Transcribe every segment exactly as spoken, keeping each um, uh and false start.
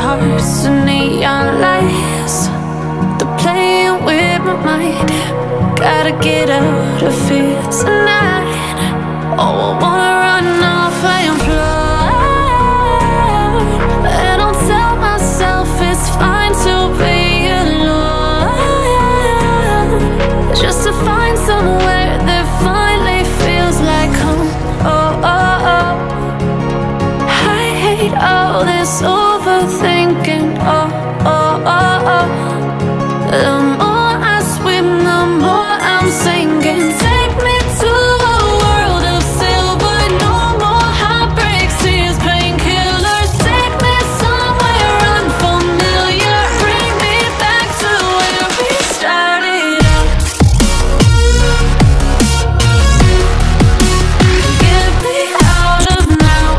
hearts and neon lights. They're playing with my mind. Gotta get out of here tonight. Oh, I wanna run off and fly. And I'll tell myself it's fine to be alone, just to find somewhere that finally feels like home. Oh, oh, oh. I hate all this overthinking. Oh, oh, oh, oh. The more I swim, the more I'm sinking. Take me to a world of silver. No more heartbreaks, tears, painkillers. Take me somewhere unfamiliar. Bring me back to where we started out. Get me out of now,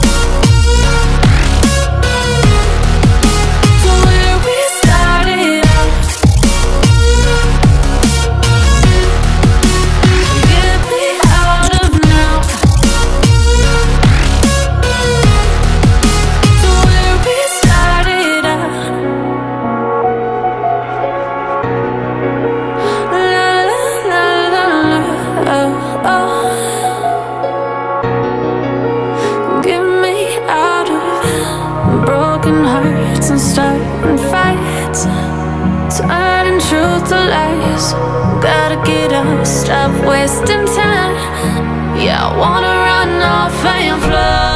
to where we started out. Get me out of now, to where we started out. La la la la la, oh, oh. Get me out of broken hearts and starting fights, turning truth to lies. Gotta get up, stop wasting time. Yeah, I wanna run off and fly.